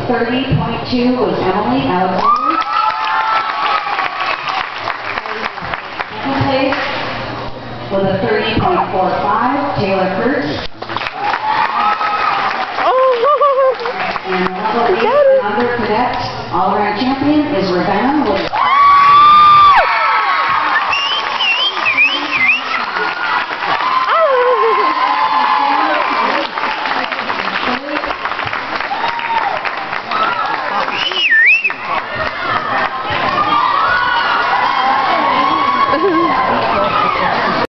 30.2 was Emily Alexander. Second place with a 30.45, Taylor Kurtz. And level 8 and under cadet all-around champion is Ravenna